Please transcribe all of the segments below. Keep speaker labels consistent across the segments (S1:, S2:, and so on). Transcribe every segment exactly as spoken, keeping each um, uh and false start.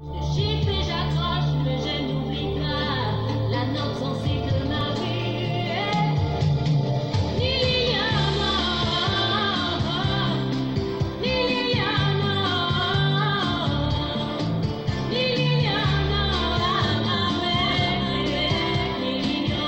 S1: Je chiffre et j'accroche, mais je n'oublie pas la note sensible de ma vie. Liliana, Liliana, Liliana, ma belle Liliana.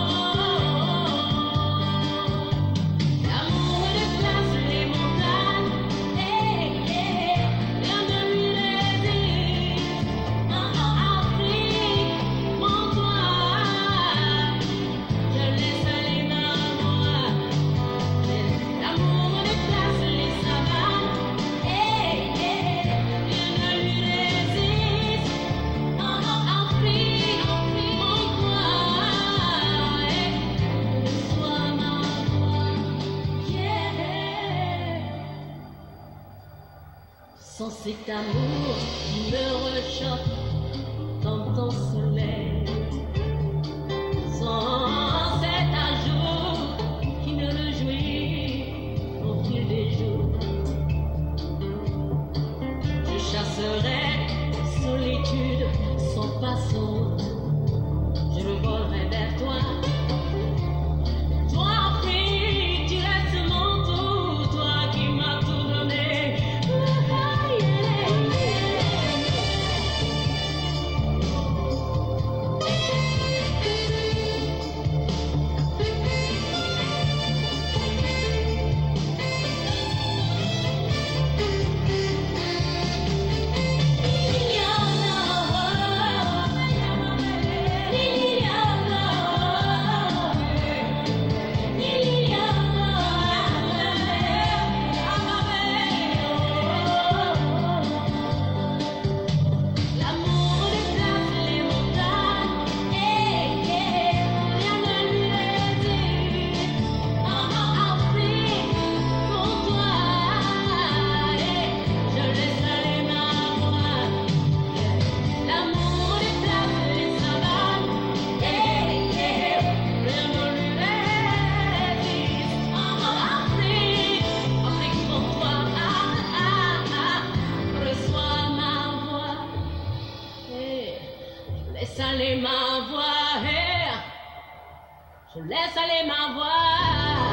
S1: L'amour déplace les montagnes, eh, eh, rien ne lui résiste. En Afrique, mon toit, je laisse aller ma voix. L'amour déplace les savanes, eh, eh, rien ne lui résiste. En Afrique, mon toit, eh, sois ma voix, yeah. Sans cet amour qui me rechoque comme ton soleil, sans cet ajour qui ne le jouit au fil des jours, je chasserai solitude sans passant, je me volerai vers toi. Toi, Afrique, tu restes mon tout, toi qui m'as tout donné. Ah, yeah. L'amour déplace les montagnes, eh, eh, rien ne lui résiste. En Afrique, pour toi, eh, je laisse aller ma voix. L'amour déplace les savanes, eh, eh, rien ne lui résiste. En Afrique, Afrique pour toi, ah, ah, ah, reçois ma voix. Eh, je laisse aller ma voix, eh, je laisse aller ma voix.